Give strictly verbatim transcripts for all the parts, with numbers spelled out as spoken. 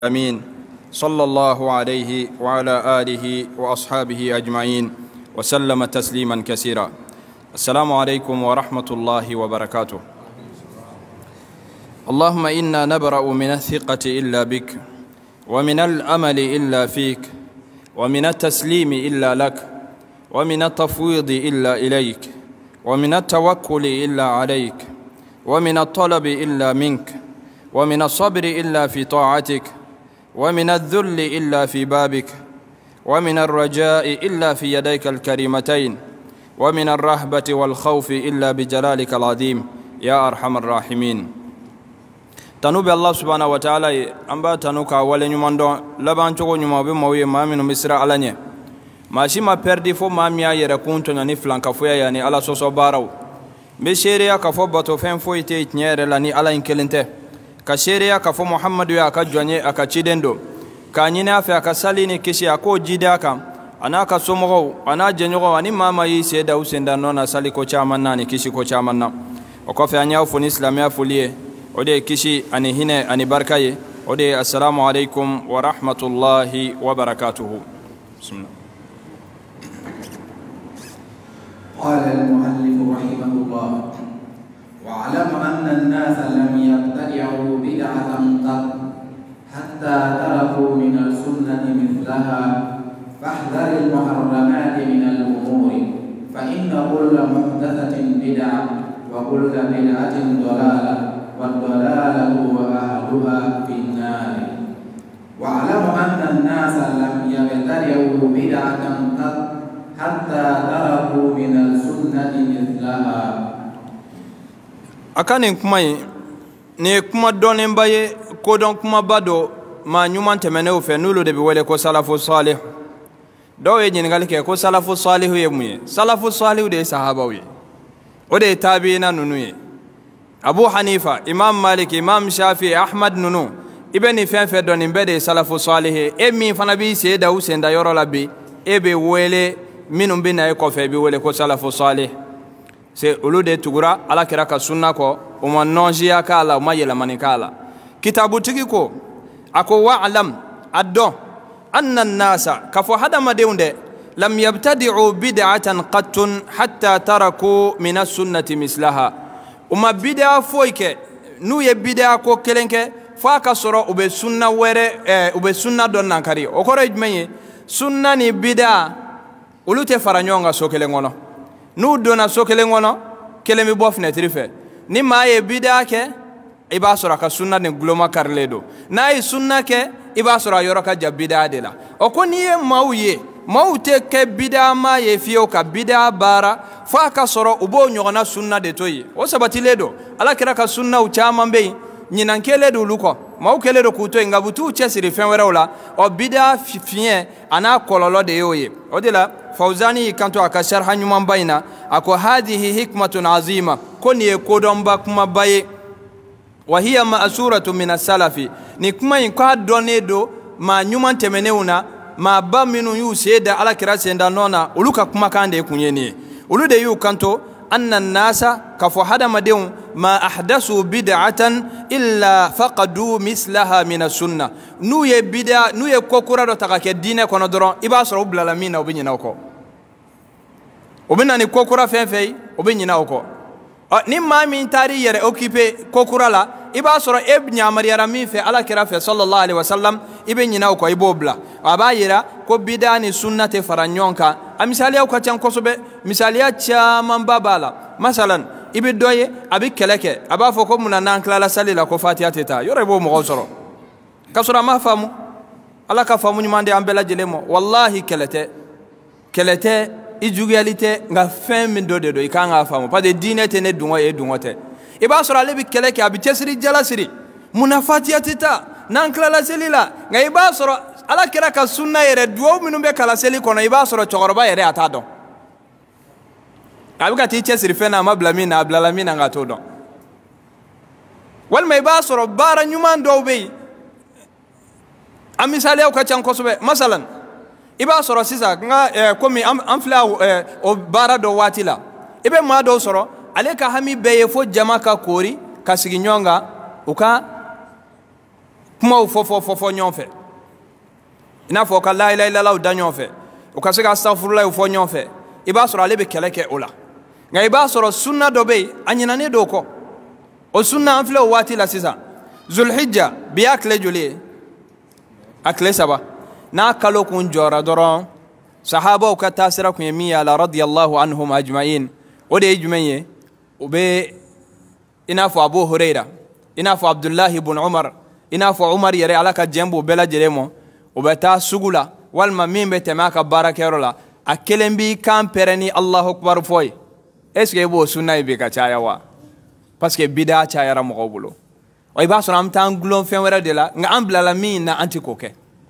أمين صلى الله عليه وعلى آله وأصحابه أجمعين وسلم تسليما كثيرا. السلام عليكم ورحمة الله وبركاته. اللهم إنا نبرأ من الثقة إلا بك، ومن الأمل إلا فيك، ومن التسليم إلا لك، ومن التفويض إلا إليك، ومن التوكل إلا عليك، ومن الطلب إلا منك، ومن الصبر إلا في طاعتك، ومن الذل إلا في بابك، ومن الرجاء إلا في يديك الكريمتين، ومن الرهبة والخوف إلا بجلالك العظيم يا أرحم الراحمين. تنوب الله سبحانه وتعالى أنبا تنوكا ولنماندو لبان چوكو نمو بموي مامي مصر علانيه ماشي ما پردي فو ماميا يركونتو ناني فلانكا فويا يعني على سوسو باراو بشيريا كفو باتو فين فوي تيت نير لاني على انكلنته كشيريا كفو محمد يا كجواني اكا چيدندو كانينا في اكا ساليني كشي اكو جيداكا انا كا سومغو انا جنيغو اني ماما يي سيدا وسندانونا سالي كو چامن ناني كشي كو چامن نا وكفي انياو فوني اسلاميا فوليه ودي كشي اني هنا اني بركاي ودي السلام عليكم ورحمة الله وبركاته. بسم الله. قال المؤلف رحمه الله: واعلم أن الناس لم يبتدعوا بدعة قط حتى تركوا من السنة مثلها، فاحذر المحرمات من الأمور، فإن كل محدثة بدعة وكل بدعة ضلالة والضلالة وأهلها في النار. واعلم أن الناس لم يبتدعوا بدعة قط حتى تركوا من السنة مثلها. akani kumai ne kuma donin baye ko don kuma bado ma nyuman temene ufe nulu de biwele ko salafu salih do ye nyingal ke ko salafu salih ye muye salafu salih de sahaba wi o de tabiina nunu ye Abu Hanifa, Imam Malik, Imam Shafi, Ahmad nunu ibeni fen fe donin be de salafu salih e mi fana bi se da usenda yoro labi e be wele minum bi na ko fe bi wele ko salafu salih c'est olu de tugura ala kira ka sunna ko o ma nonjiya kala o ma yela manikala kitabu tigi ko ako wa'lam addo anna an-nasa kafo hada madeunde lam yabtadi'u bid'atan qattun hatta taraku min as-sunnati mislaha uma bid'a foike nu ye bid'a ko kelenke fa ka soro ube sunna were eh, ube sunna don nankari o koro jmenye sunna ni bid'a ulute faranyonga so kelengono nu dona so kelengono kelemi bofne trife ni maye bid'a ke iba sura ka sunna ni gloma karledo na yi sunna ke iba sura yoro ka jabida de la o ko ni ye mawye mawte ke bid'a ma ye fiyo ka bid'a bara fa ka soro ubo nyogona sunna de toyi o sabati ledo ala kira ka sunna u chama mbe nyinan kele do luko maw kele do kuto ngabutu chesiri fenwera wala o bid'a fien ana kololo de yoye o de la Fawzani kanto akashar hanyuman bayna ako hadhihi hikmatun azima koni ekodomba kuma baye wa hiya ma'suratu min as-salafi ni kuma in ka donedo ma nyuman temeneuna ma ba minu yu seda ala kira senda nona uluka kuma kande kunyeni ulude yu kanto anna an-nasa kafu hada madeun ma ahdasu bid'atan illa faqadu mislaha min as-sunnah nu ye bid'a nu ye kokura do takake dine kono doron iba soro blalamina obinyina ko obina ni kokura fenfei obinyina ko ni mami tari yere occupé kokura la iba soro ebnya mariyara mi fe ala kira fe sallallahu alaihi wasallam ibenyina ko ibobla abayira ko bidani sunnate faranyonka amisaliya ko tan kosobe misaliya chama babala masalan ibi doye abi keleke aba fo ko munana klala salila ko fatiha teta yore bo mo soro kasura ma famu ala ka famu nyumande ambela jelemo wallahi kelete kelete ijugalite nga fin min do de do ikanga famu pa de dinete ne dungo e dungote iba soro ale bi keleke abi tesiri jalasiri munafatiha teta nan klala salila nga iba soro ala kira ka sunna yere duwo minun be kala seli kono iba soro chogoroba yere atado abika ti chesiri fena mablamina ablalamina ngato don wal may ba soro bara nyuman do be amisale o ka chan kosobe masalan iba soro sisa nga komi amfla o bara do watila ibe ma do soro ale ka hami beye fo jama ka kori ka siginyonga uka kuma u fo fo fo fo ɲɔgɔn fɛ i n'a fɔ ka la ilaha illallah da ɲɔgɔn fɛ u ka se ka astaghfirullah fo ɲɔgɔn fɛ i b'a sɔrɔ ale bɛ kɛlɛ kɛ o la nka i b'a sɔrɔ sunna dɔ bɛ yen a ɲinɛnen don o kɔ o sunna an filɛ o waati la sisan zulhijja bi y'a tile joli ye a tile saba n'a kalo kun jɔra dɔrɔn sahabaw ka taasira kun ye min ye a la radiyallahu anhum ajma'in o de ye jumɛn ye u bɛ i n'a fɔ Abu Hurayra i n'a fɔ Abdullahi ibn Umar i n'a fɔ Umar yɛrɛ ala ka jɛn b'o bɛɛ lajɛlen ma u bɛ taa sugu la walima min bɛ tɛmɛ a ka baarakɛyɔrɔ la a kelen b'i kan pɛrɛn ni Allahu akbar fɔ ye est ce que i b'o sunna ye bi ka caya wa parce que bida cayara mɔgɔw bolo wa i b'a sɔrɔ an bɛ taa an gulon fɛn wɛrɛ de la nka an bilala min na an tɛ k'o kɛ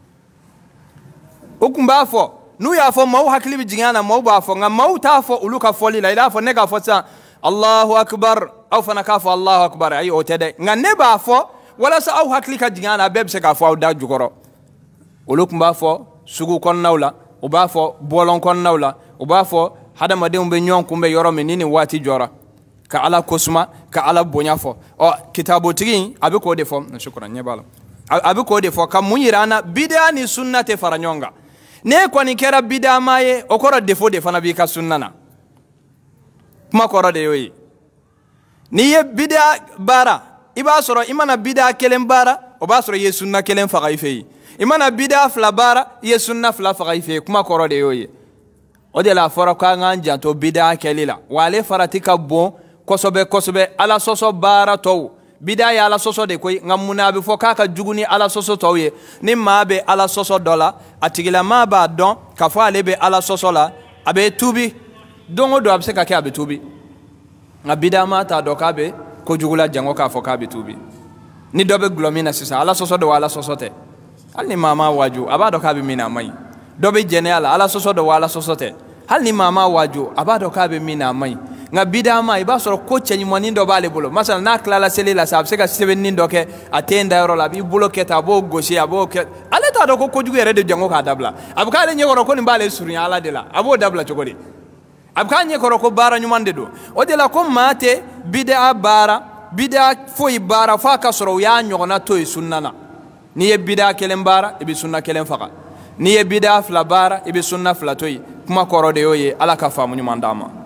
o kun b'a fɔ n'u y'a fɔ maaw hakili bɛ jigin a na maaw b'a fɔ nka maaw t'a fɔ olu ka fɔli la i n'a fɔ ne k'a fɔ sisan Allahu akbar aw fana k'a fɔ Allahu akbar ayi o tɛ dɛ nka ne b'a fɔ walasa aw hakili ka jigin a na a bɛɛ bɛ se k'a fɔ aw da jukɔrɔ olu kun b'a fɔ sugu kɔnɔnaw la u b'a fɔ bɔlɔn kɔnɔnaw la u b'a fɔ hadamadenw bɛ ɲɔgɔn kunbɛn yɔrɔ min ni nin waati jɔra ka ala kosuma ka ala bonya fɔ ɔ kitabotigi a bɛ k'o de fɔ shukran ɲɛ b'a la a bɛ k'o de fɔ ka mun yira an na bidaa ni sunna tɛ fara ɲɔgɔn kan n'e kɔni kɛra bidaa maa ye o kɔrɔ defo de fana b'i ka sunna na kuma kɔrɔ de y'o ye n'i ye bidaa baara i b'a sɔrɔ i mana bidaa kelen baara o b'a sɔrɔ i ye sunna kelen faga i fɛ yen i mana bidaa fila baara i ye sunna fila faga i fɛ yen kuma kɔrɔ de y'o ye o de la a fɔra k'an k'an janto bidaa kɛli la wa ale farati ka bon kosɛbɛ kosɛbɛ ala sɔsɔ baara tɔw bidaa ye ala sɔsɔ de koyi nka mun na a bɛ fɔ k'a ka jugu ni ala sɔsɔ tɔw ye ni maa bɛ ala sɔsɔ dɔ la a tigilamaa b'a dɔn k'a fɔ ale bɛ ala sɔsɔ la a bɛ tuubi don o don a bɛ se ka kɛ a bɛ tuubi nka bidaa maa t'a dɔn k'a bɛ kojugu la jango k'a fɔ k'a bɛ tuubi ni dɔ bɛ gulɔ min na sisan ala sɔsɔ de wa ala sɔsɔ tɛ hali ni maa ma waaju a b'a dɔn k'a bɛ min na a man ɲi dɔ bɛ jɛnɛya la ala sɔsɔ de wa ala sɔsɔ tɛ hali ni maa ma waaju a b'a dɔn k'a bɛ min na a man ɲi nka bidaa ma i b'a sɔrɔ ko cɛɲumanin dɔ b'ale bolo masala n'a tilala seli la sa a bɛ se ka sɛbɛnni dɔ kɛ a tɛ n dayɔrɔ la a b'i bolo kɛ tan a b'o gosi a b'o kɛ ale t'a dɔn ko kojugu yɛrɛ de jango k'a dabila a bɛ k'ale ɲɛkɔrɔ ko nin b'ale surunya ala de la a b'o dabila cogo di a bɛ k'a ɲɛkɔrɔ ko baara ɲuman de don o de la ko maa tɛ bidaa baara bidaa foyi baara fo a ka sɔrɔ u y'a ɲɔgɔnna to yen sunna na n'i ye bidaa kelen baara i bɛ sunna kelen faga n'i ye bidaa fila baara i bɛ sunna fila to yen kuma kɔrɔ de y'o ye ala ka faamu ɲuman d'a ma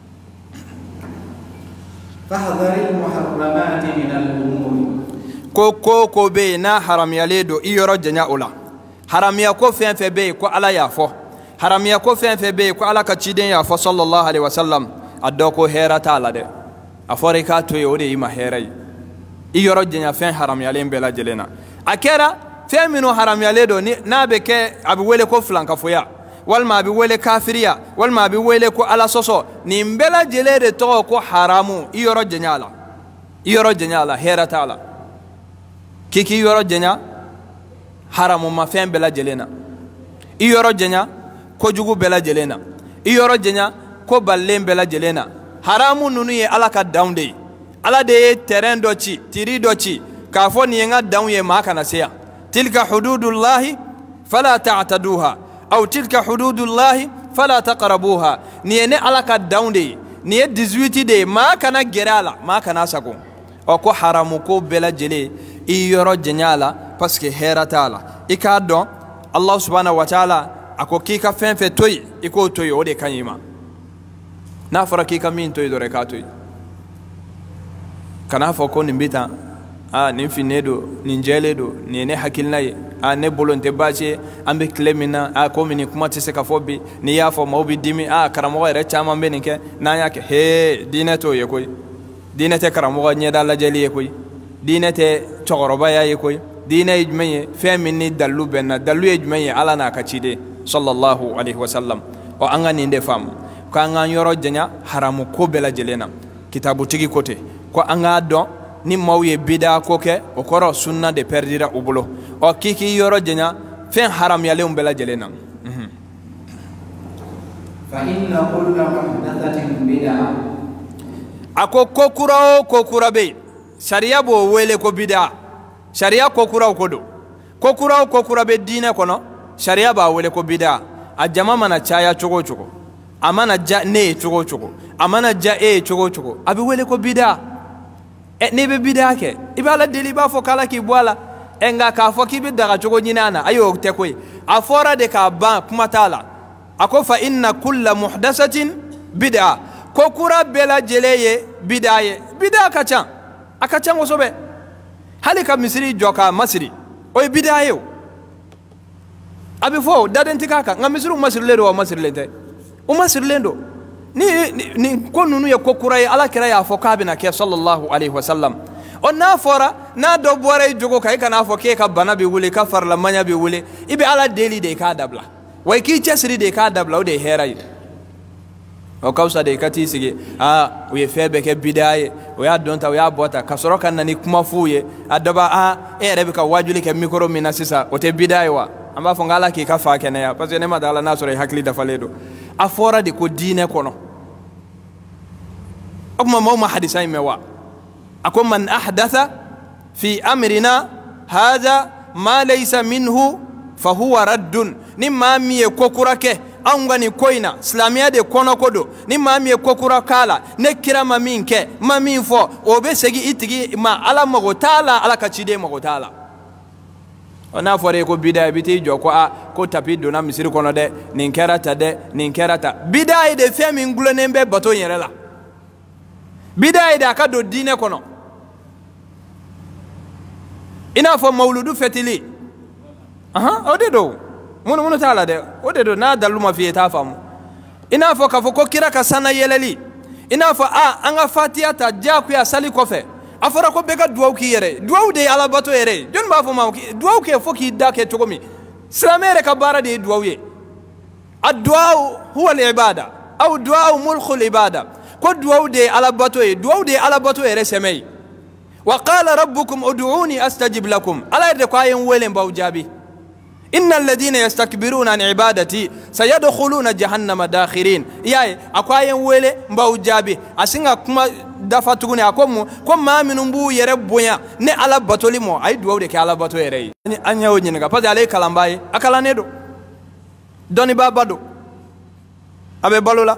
ko ko ko bɛ yen n'a haramuyalen don i yɔrɔ janya o la haramuya ko fɛn fɛn bɛ yen ko ala y'a fɔ haramuya ko fɛn fɛn bɛ yen ko ala ka ciden y'a fɔ sallallahu alaihi wa sallam a dɔn ko hɛrɛ t'a la dɛ a fɔra i k'a to yen o de y'i ma hɛrɛ ye i yɔrɔ janya fɛn haramuyalen bɛɛ lajɛlen na a kɛra fɛn minnu haramuyalen don n'a bɛ kɛ a bɛ wele ko filankafoya walima a bɛ wele kafiriya walima a bɛ wele ko ala sɔsɔ nin bɛɛ lajɛlen de tɔgɔ ko haramu i yɔrɔ janya a la i yɔrɔ janya a la hɛrɛ t'a la k'i k'i yɔrɔ janya haramu ma fɛn bɛɛ lajɛlen na i yɔrɔ janya kojugu bɛɛ lajɛlen na i yɔrɔ janya ko balilen bɛɛ lajɛlen na haramu ninnu ye ala ka danw de ye ala de ye terrain dɔ ci tiri dɔ ci k'a fɔ nin ye n ka danw ye maa kana se yan tilka hududullahi fala ta'taduha aw tilka hududullahi fala taqrabuha nin ye ne ala ka danw de ye nin ye dix-huit de ye maa kana gɛrɛ a la maa kana sago ɔ ko haramu ko bɛɛ lajɛlen i yɔrɔ janya a la parce que hɛrɛ t'a la i k'a dɔn Allah subhanahu wa ta'ala a ko k'i ka fɛn fɛn to yen i k'o to yen o de ka ɲi i ma n'a fɔra k'i ka min to yen dɔrɔn i k'a to yen kana fɔ ko nin bɛ tan aa nin finnen don nin jɛlen don nin ye ne hakilina ye aa ne bolo n tɛ baasi ye an bɛ tile min na aa komi nin kuma tɛ se ka fɔ bi n'i y'a fɔ maaw bɛ dimi aa karamɔgɔ yɛrɛ caman bɛ nin kɛ n'an y'a kɛ hee diinɛ t'o ye koyi diinɛ tɛ karamɔgɔ ɲɛda lajɛli ye koyi diinɛ tɛ cɛkɔrɔbaya ye koyi diinɛ ye jumɛn ye fɛn min ni dalilu bɛn na dalilu ye jumɛn ye ala n'a ka ciden sallallahu alaihi wa sallam ɔ an ka nin de faamu ko an k'an yɔrɔ janya haramu ko bɛɛ lajɛlen na kitabutigi ko ten ko an k'a dɔn ni maaw ye bidaa ko kɛ o kɔrɔ sunna de pɛrdira u bolo ɔ k'i k'i yɔrɔ janya fɛn haramuyalenw bɛɛ lajɛlen na a ko ko kura o ko kura bɛ yen sariya b'o wele ko bidaa sariya ko kuraw ko don ko kura o ko kura bɛ diinɛ kɔnɔ sariya b'a wele ko bidaa a jama mana caya cogo o cogo a mana ja ne ye cogo o cogo a mana ja e ye cogo o cogo a bɛ wele ko bidaa ɛ n'i bɛ bidaa kɛ i b'a la deli i b'a fɔ k'ala k'i bɔ a la enga ka fo ki bi daga jogo nyinana ayo te koy afora de ka ban kuma tala ako fa inna kulla muhdathatin bid'a ko kura bela jeleye bid'a ye bid'a ka can aka can wosobe hali ka misiri joka masiri o bid'a ye abi fo daden tikaka nga misiri masiri le do masiri le te o masiri le do ni ni ko nunu ye ko kura ye ala kira ya fo ka bina ke sallallahu alaihi wasallam on na fora na do bore jogo kay kana fo ke ka bana bi wuli ka farla manya bi wuli ibe ala deli de ka dabla way ki chesri de ka dabla o de heray o kawsa de kati sige ah we febe ke bidaye o ya donta o ya bota kasoro kan nani kuma fuye adaba ah e rebe ka wajuli ke mikro mina sisa o te bidaye wa amba fo ngala ki ka fa kene ya parce que ne madala na sore hakli da faledo afora de ko dine kono akuma mo ma hadisa mewa أكون من أحدث في أمرنا هذا ما ليس منه فهو رد نما مي كوكوراك أنغني كوينا سلاميا دي كونو كودو نما مي كوكورا كالا نكرا ما مينك ما مين فو وبسجي إتجي ما على مغتالا على كتشيدي مغتالا ona fore ko bidaya biti jo ko a ko tapi do na misiri kono de ninkera ta de ninkera ta bidaya de femi ngulo nembe bato yerela bidaya de aka do dine kono ina fo mauludu fetili aha ode do munu munu tala de ode do na daluma fi ta famu ina fo ka fo ko kira ka sana yeleli ina fo a anga fatiha ta ja ku ya sali kofe afara ko bega duwaw ki yere duwaw de ala bato yere jon ba fo ma duwaw ke fo ki da ke togomi slamere ka bara de duwaw ye ad-du'a huwa al-ibada aw du'a mulkhu al-ibada ko duwaw de ala bato ye duwaw de ala bato yere semei wa qala rabbukum ud'uni astajib lakum ala de ko ayen welen baw jabi innal ladina yastakbiruna an ibadati sayadkhuluna jahannama dakhirin yaye akwayen wele mbaw jabi asinga kuma dafa tuguni akomu ko maminu mbu yere bonya ne ala batoli mo ay duwaw de ke ala bato yere ni anya wonyi nga padi ale kalambaye akala nedo doni babado abe balola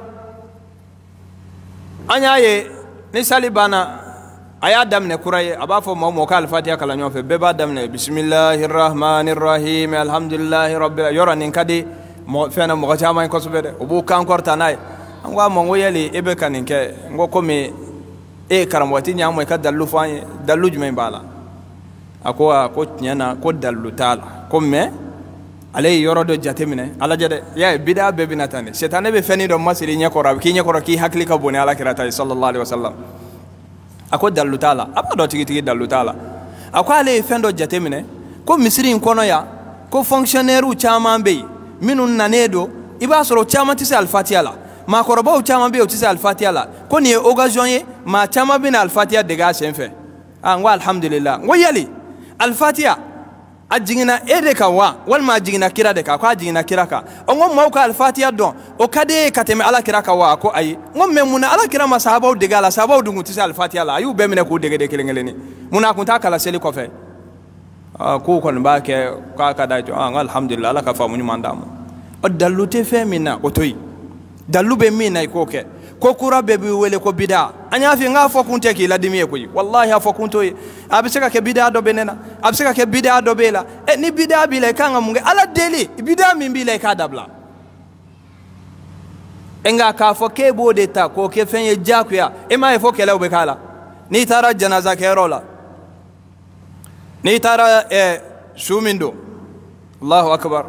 anya ye ni salibana aya damne kuraye abafo mo mo kal fatiha kala nyofe beba damne bismillahir rahmanir rahim alhamdulillahi rabbil yora nin kadi mo fena mo chama ko subede obu kan korta nay ngwa mo ngoyeli ebe kaninke ngo komi e karamwati nyamo ka dallu fanye dallu jume bala akwa ko nyana ko dallu tala komme alay yoro do jatemine ala jade ya bida be binatane setane be feni do masiri nyakora ki nyakora ki hakli ka boni ala kirata sallallahu alaihi wasallam ako dallu tala abado tigi tigi dallu tala ako ale fendo jatemine ko misiri kono ya ko fonctionnaire u chama be minun nanedo iba soro chama tisi al-fatiha la ma koroba u chama be u tisi al-fatiha la ko ni occasion ye ma chama be na al-fatiha de ga senfe ah ngwa alhamdulillah ngo yali al-fatiha ajingina ede ka wa wal ma jingina kira de ka ko ajingina kira ka ongo mawka al-fatiha don o kade kateme ala kira ka wa ko ayi ngo memuna ala kira ma sahaba de gala sahaba dungu tisi al-fatiha la ayu be mene ko de de kelengeleni muna kunta kala seli ko fe ah ko kon ba ke ka ka da to ah alhamdulillah ala ka famu nyumandam o dalute fe mina o toyi dalube mina ko ke ko kura be bi wele ko bida anya fi nga fo kunte ki ladimi ko yi wallahi afo kunto yi abiseka ke bida do benena abiseka ke bida do bela e ni bida bi le kanga munge ala deli bida min bi le ka dabla enga ka fo ke bo de ta ko ke fenye jakuya e ma fo ke lawbe kala ni tara janaza ke rola ni tara e shumindo Allahu akbar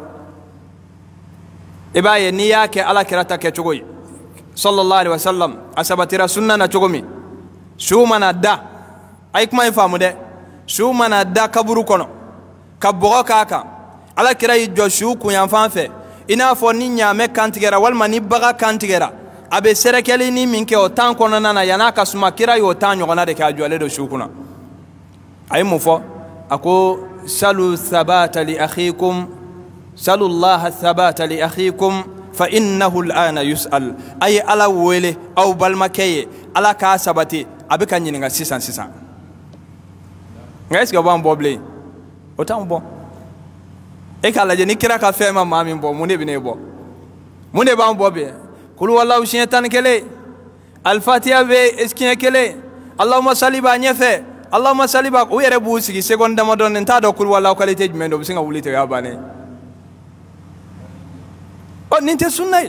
ibaye ni yake ala kirata ke chogoyi sallallahu alaihi wasallam asabatira sunna na chogomi shumana da ay kuma ifamu de shumana da kaburu kono kaboro kaka ala kirai joshu ku yan fanfe ina fo ni nyame kantigera walma ni baga kantigera abe serekeli ni minke o tan kono nana yana kasuma kirai o tan nyogona de ka jole do shukuna ay mu fo ako salu thabata li akhikum salu allah thabata li akhikum فإنه الآن يسأل أي على ويله أو بالمكية على كاسبتي أبيك نينغا سيسان سيسان غايس غبان بوبلي أوتام بو إيه كلا جني كرا كافيه ما مامين بو مني بني بو مني بام بوبي كل والله شيطان كله الفاتحة بي إسكين كله اللهم صل بانيفه allahumma salli ba o yere bu sigi seconde dama don en ta do kul wala qualité jumɛn do bisinga wulite ya bane o ninte sunnay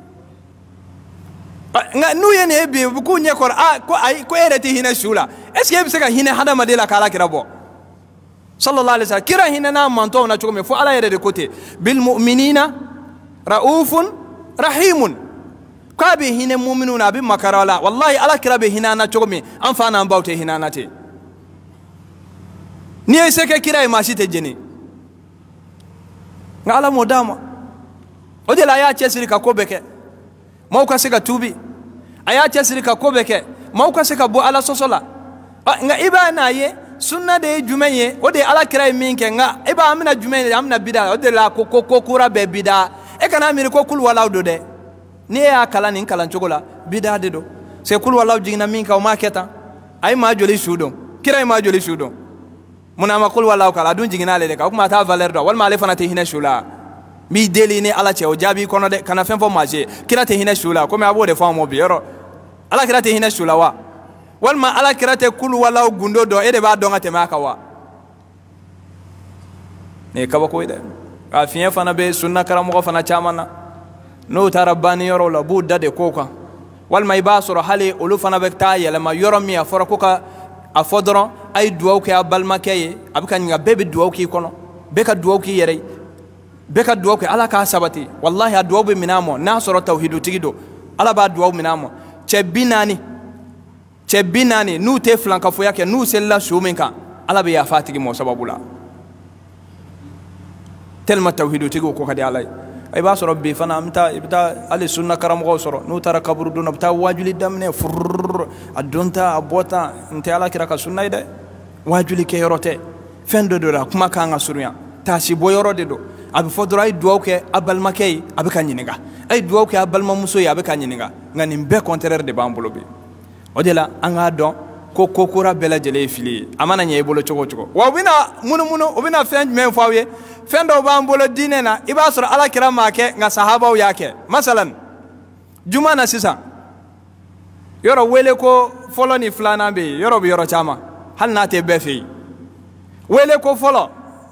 nga nu ye ne bi ku nye kor a ko ay ko ere ti hina shula est ce que bisika hina hada madela kala kirabo sallallahu alaihi wasallam kira hina na manto na chukome fo ala yere de côté bil mu'minina raufun rahimun ka be hina mu'minuna bi makarala wallahi ala kira be hina na chukome an fa na mbawte hina na te ni ese ke kira ma shi te jeni nga ala modama o de la ya chesiri ka kobeke mauka sika tubi aya chesiri ka kobeke mauka sika bo ala sosola nga iba na ye sunna de jumenye o de ala kira minke nga iba amina jumenye amina bida o de la ko ko kura be bida e kana mi ko kul wala do de ni ya kala ni kala chokola bida de do se kul wala jigna minka o maketa ay ma joli shudo kira ma joli shudo muna ma kul wala kala dun jigna le de ka kuma ta valeur do wal ma le fana te hina shula mi deli ni ala che o jabi kono de kana fen fo maje kira te hina shula ko me abo de fo mo bi yoro ala kira te hina shula wa wal ma ala kira te kul wala gundo do e de ba do ngate maka wa ne ka ba ko ide a fiye fana be sunna karamo fana chamana no tarabani yoro la budda de koka wal ma ibasoro hali ulu fana be ta yele ma yoro mi aforo koka afodron ay duwaw ke abal makeye abika nga bebe duwaw ki kono beka duwaw ki yere beka duwaw ke ala ka sabati wallahi duwaw be minamo na soro tawhidu tigido ala ba duwaw minamo che binani che binani nu te flanka fo yake nu sella shuminka ala be ya fatigi mo sababula telma tawhidu tigo ko kadi alay ay ba soro be fana amta ibta ali sunna karam go soro nu tara kaburu dun abta wajuli damne fur adonta abota nte ala kira ka sunna ide wajuli ke yorote fendo do ra kuma ka nga suruya tashi boyoro de do abi fodora ay duwaw ke abal makay abi kanyininga ay duwaw ke abal mamuso ya abi kanyininga ngani be contraire de bambulo be odela anga don ko kokora bela jele fili amana nye bolo chogo chogo wa bina munu munu obina fen men fawe fendo bambulo dinena iba sura ala kira make nga sahaba yake masalan juma na sisa yoro wele ko folo ni flana be yoro bi yoro chama hal na te befi wele ko folo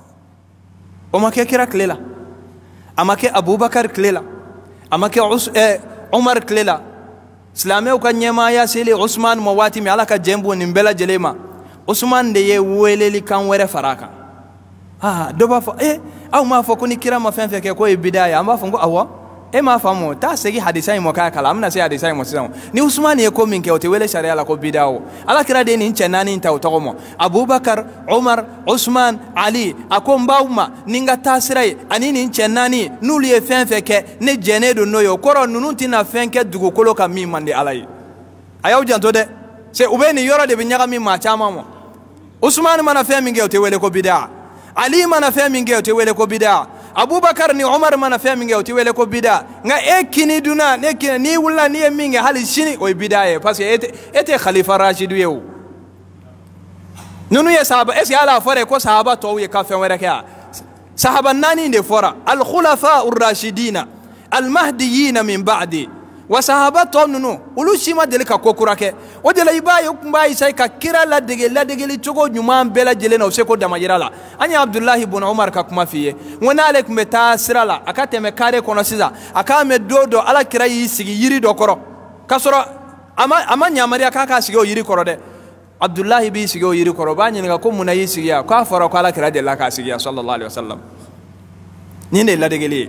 o make kira klela amake abubakar klela amake eh, umar klela Islamé ka nyema ya sele Usman mawati mi alaka jembo ni mbela jelema Usman de ye weleli kan were faraka ah do ba fa eh aw ma fa ko ni kira ma fen fe ke ko e bidaya ma fa ngo awa e ma fa mo ta segi hadisa mo ka kala amna se hadisa mo sisan ni Usman ye ko min ke o te wele sharia la ko bidawo ala kira de ni nchenani nta to mo Abubakar Umar Usman Ali akom bawma ninga tasirai ani ni nchenani nulu ye fen fe ke ne jene do noyo koro nunu tina fen ke dugo kolo ka mi mande alai ayaw janto de se ubeni yoro de binyaga mi ma chama mo Usman mana fe min ke o te wele ko bida Ali mana fe min ke o te wele ko bida Abubakar ni Umar mana fe minge o ti wele ko bida nga e kini duna ne kini ni wula ni minge hali shini o bidaye parce que ete ete khalifa Rashid yew nunu ye sahaba es yala fore ko sahaba to ye ka fe were ka sahaba nani de fora al khulafa ar rashidina al mahdiyina min ba'di wa sahaba to nunu ulu shima de ka kokura ke o de la ibaye kumba isai ka kira la dege la dege li chogo nyuma bela jele na useko da majirala anya Abdullah ibn Umar ka kuma fiye wona alek meta sirala akate me kare kono siza aka me dodo ala kira yi sigi yiri do koro kasoro ama ama nyamari aka ka sigi o yiri koro de Abdullah bi sigi o yiri koro ba nyinga ko muna yi sigi ya ka fara ko ala kira de la ka sigi ya sallallahu alaihi wasallam ni ne la dege li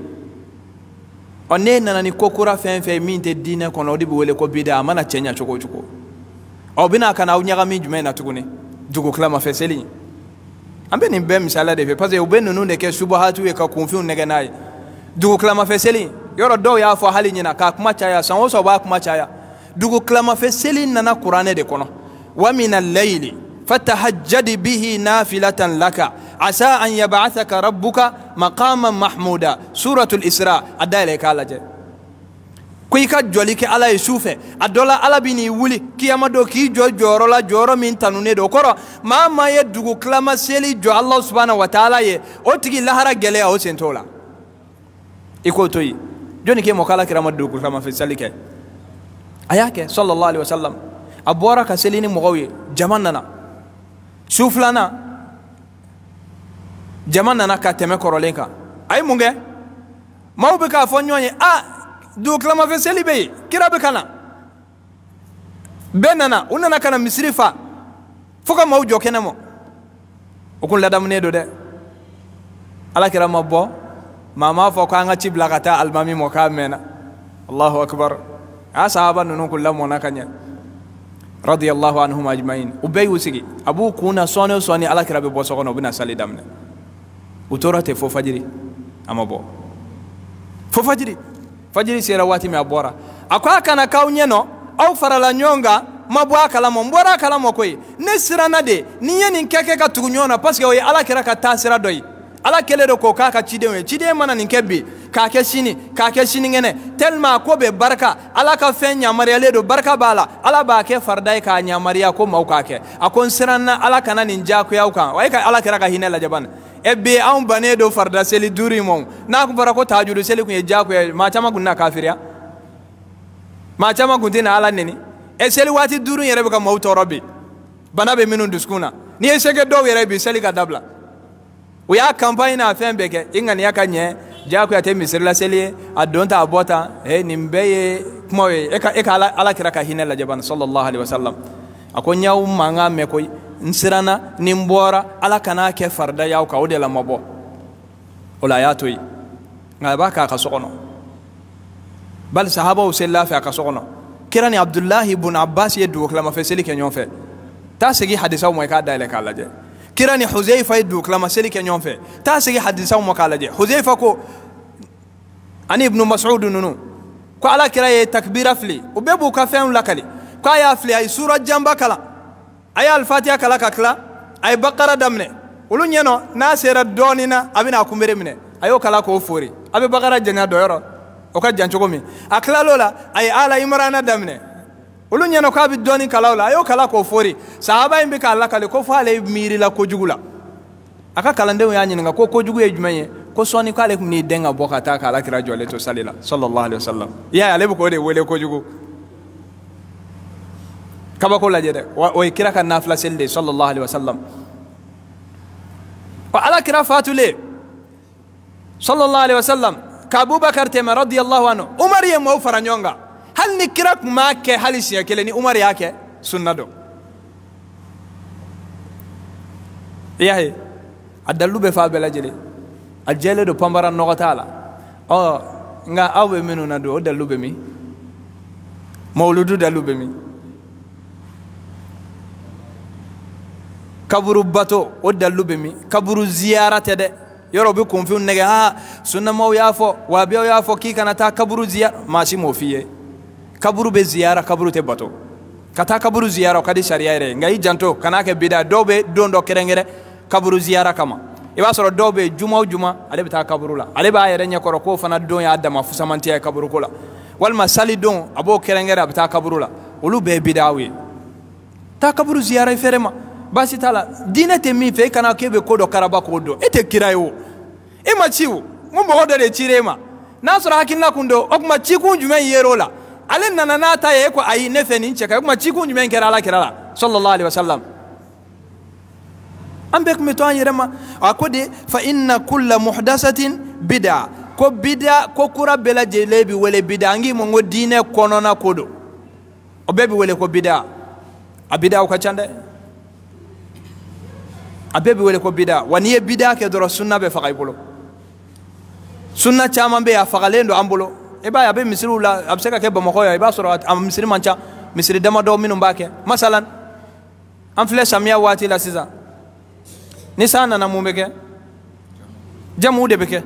onne nana ni kokura fen fe minte dine kono di wele ko bida mana chenya choko choko o bina kana unyaga mi jume na tugune jugo klama fe seli ambe ni be misala de fe parce que ubenu nunde ke subahatu e ka konfiun nege nay jugo klama fe seli yoro do ya fo hali nyina ka kuma chaya sanwo so ba kuma chaya jugo klama fe seli nana qur'ane de kono wa min al-layli fatahajjad bihi nafilatan laka عسى أن يبعثك ربك مقاما محمودا سورة الإسراء أدالي كالاجة كويكا جوليك على يسوفه أدولا على بني ولي كيما دو كي جو جورو لا جورو من تنوني دو كورو ما ما يدوغو كلما سيلي جو الله سبحانه وتعالى يه أوتكي لهرا جلي أو سنتولا إكو توي جوني كي مقالا كرام دوغو كلما في سالك أياك صلى الله عليه وسلم أبورا كسليني مغوي جماننا Suflana jama nana ka tɛmɛ kɔrɔlen kan a ye mun kɛ maaw bɛ k'a fɔ ɲɔgɔn ye a dugukilamafɛ seli bɛ yen kira bɛ ka na bɛɛ nana u nana ka na misiri fa fo ka maaw jɔ kɛnɛ ma o kun ladamunen don dɛ alakira ma bɔ maa m'a fɔ k'an ka ci bila ka taa alimami ma k'a mɛnna Allahu akbar a sahaba ninnu kun lamɔna ka ɲɛ radiyallahu anhum ajmain u bɛɛ y'u sigi a b'u kun na sɔɔni o sɔɔni alakira bɛ bɔ so kɔnɔ u bɛ na sali daminɛ u tora ten fo fajiri a ma bɔ fo fajiri fajiri sera waati min a bɔra a ko a kana k'aw ɲɛ nɔ aw farala ɲɔgɔn kan ma bɔ a kalama n bɔra a kalama koyi ne siranna de ni n ye nin kɛ kɛ ka tugu ɲɔgɔn na parce que o ye alakira ka taa sira dɔ ye ala kɛlen don k'o k'a ka cidenw ye ciden mana nin kɛ bi k'a kɛ sini k'a kɛ sinikɛnɛ tellement ko bɛ barika ala ka fɛn yamaruyalen don barika b'a la ala b'a kɛ farida ye k'a yamaruya ko maaw k'a kɛ a ko n siranna ala kana nin diyagoyaw kan wa e ka alakira ka hinɛ lajɛ bani e bi anw bannen don farida seli duuru in ma n'a kun fɔra ko tahajudi seli kun ye diyagoya maa caman kun na kafiriya maa caman kun tɛ na ala neni e seli waati duuru in yɛrɛ bɛ ka maaw tɔɔrɔ bi bana bɛ minnu dusukun na n'i ye se kɛ dɔw yɛrɛ bi seli ka dabila u y'a campagne n'a fɛn bɛɛ kɛ i ŋaniya ka ɲɛ diyagoya tɛ misiri la seli ye a don ta a bɔ tan e nin bɛɛ ye kumaw ye e ka e ka ala alakira ka hinɛ lajɛ bani sallallahu alaihi wasallam a ko n y'aw mankan mɛn koyi n siranna ni n bɔra ala kan'a kɛ farida y'aw kan o de la ma bɔ o la a y'a to yen nka a b'a kɛ a ka so kɔnɔ bali sahabaw selila a fɛ a ka so kɔnɔ kira ni abdullahi ibn abbas ye dugukilamafɛ seli kɛ ɲɔgɔn fɛ taa segin hadisaw ma i k'a dayɛlɛ k'a lajɛ kira ni Huzaifa ye dugukilamafɛ seli kɛ ɲɔgɔn fɛ taa segin hadisaw ma k'a lajɛ Huzaifa ko ani ibnu Mas'ud ninnu ko ala kira ye takbira fili u bɛɛ b'u ka fɛnw lakali ko a y'a fili a ye sura janba kalan a ye alfatiha kalan ka tila a ye bakara daminɛ olu ɲɛnɔ n'a sera dɔɔnin na a bɛna a kunbere minɛ a y'o kalan k'o fori a bɛ bakara janya dɔ yɔrɔ o ka jan cogo min a tilal'o la a ye ala imrana daminɛ olu ɲɛna k'a bɛ dɔɔnin kalan o la a y'o kalan k'o fori sahaba in bɛ k'a lakali ko fo ale miirila kojugu la a ka kalandenw y'a ɲininka ko kojugu ye jumɛn ye ko sɔɔni k'ale tun b'i den ka bɔ ka taa k'a alakira jɔlen to sali la sallallahu alaihi wasallam i y'a ye ale bɛ k'o de wele kojugu kabako lajɛ dɛ o ye kira ka nafila seli de sallallahu alaihi wasallam wa alakira fatulen sallallahu alaihi wasallam ka Abubakar tɛmɛ radiyallahu anhu Umar ye maaw fara ɲɔgɔn kan hali ni kira tun m'a kɛ hali siɲɛ kelen ni Umar y'a kɛ sunna dɔn i y'a ye a dalilu bɛ fɔ a bɛɛ lajɛlen a jɛlen don panbara nɔgɔ t'a la ɔ nka aw bɛ minnu na don o dalilu bɛ min mawuludu dalilu bɛ min kaburu bato o dalilu bɛ min kaburu ziyara tɛ dɛ yɔrɔ u bɛ kunfiw nɛgɛ ha sunnamaw y'a fɔ wahabiyaw y'a fɔ k'i kana taa kaburu ziyara maa si m'o f'i ye kaburu bɛ ziyara kaburu tɛ bato ka taa kaburu ziyara o ka di sariya yɛrɛ ye nka i janto kan'a kɛ bida dɔw bɛ don dɔ kɛrɛnkɛrɛn kaburu ziyara kama i b'a sɔrɔ dɔw bɛ juma o juma ale bɛ taa kaburu la ale b'a yɛrɛ ɲɛkɔrɔ k'o fana don y'a dama fusamantiya ye kaburuko la walima sali don a b'o kɛrɛnkɛrɛn a bɛ taa kaburu la olu bɛɛ ye bidaw ye taa kaburu ziyara i fɛrɛ ma baasi t'a la diinɛ tɛ min fɛ e kana k'e bɛ ko dɔ karaba k'o dɔn e tɛ kira ye o e ma ci o n ko mɔgɔ dɔ de cira e ma n'a sɔrɔ hakilina kun don o tuma cikun jumɛn yer'o la ale nana n'a ta ye e ko ayi ne fɛ nin cɛ ka o tuma cikun jumɛn kɛra ala kira la sallallahu alaihi wasallam an bɛɛ tun bɛ to an yɛrɛ ma a ko de fa inna kulla muhdasatin bid'a ko bid'a ko kura bɛɛ lajɛlen bɛ wele bid'a an k'i ma ko diinɛ kɔnɔna ko don o bɛɛ bɛ wele ko bid'a a bid'aw ka ca dɛ a bɛɛ bɛ wele ko bid'a wa n'i ye bid'a kɛ dɔrɔn sunna bɛ faga i bolo sunna caman bɛ yen a fagalen don an bolo i b'a ye a bɛ misiriw la a bɛ se ka kɛ bamakɔ yan i b'a sɔrɔ a misiri man ca misiri damadɔ minnu b'a kɛ masalan an filɛ samiya waati la sisan ni san nana mun bɛ kɛ jamuw de bɛ kɛ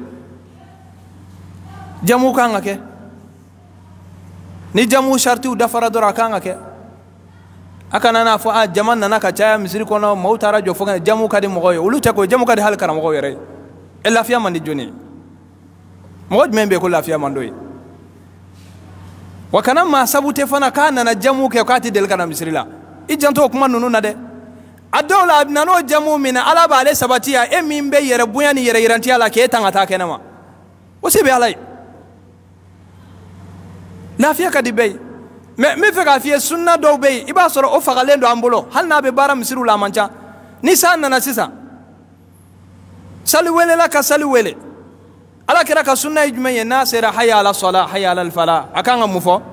jamuw kan ka kɛ ni jamuw saritiw dafara dɔrɔn a kan ka kɛ a kana n'a fɔ a jama nana ka caya misiri kɔnɔ maaw taara jɔ fo ka jamu ka di mɔgɔw ye olu tɛ ko jamu ka di hali karamɔgɔw yɛrɛ ye e lafiya man di jɔnni ye mɔgɔ jumɛn bɛ yen ko lafiya man d'o ye wa kana maa sabu tɛ fana k'a nana jamu kɛ k'a tɛ deli ka na misiri la i janto o kuma ninnu na dɛ a dɔw la a bɛ na n'o jamu min na ala b'ale sabati yan e min bɛ yɛrɛ bonya ni yɛrɛ yirantiya la k'e tan ka taa kɛnɛ ma o se bɛ ala ye lafiya ka di bɛɛ ye mɛ n bɛ fɛ k'a f'i ye sunna dɔw bɛ yen i b'a sɔrɔ o fagalen don an bolo hali n'a bɛ baara misiriw la a man ca ni san nana sisan sali welela ka sali wele ala kira ka sunna ye jumɛn ye n'a sera hayya ala sala hayya ala fala a kan ka mun fɔ